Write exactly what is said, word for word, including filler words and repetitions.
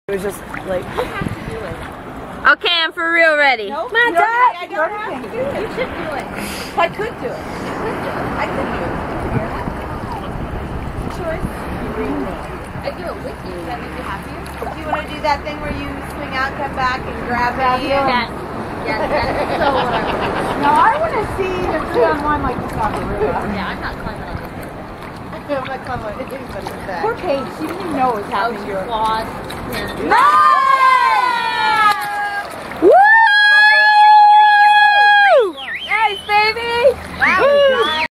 It was just like, you have to do it. Okay, I'm for real ready. Nope, my you dad. I don't have to do it. You should do it. I could do it. You could do it. I could do it. Choice. I do it with you. Does that make you happier? Do you want to do that thing where you swing out, come back, and grab me? Yes. Yes, that's so what I want. no, I want to see the three on one like you saw the real. Yeah, I'm not climbing on this thing. I'm not climbing on anybody with that. Poor Paige, she didn't even know what was Out happening. your claws. No!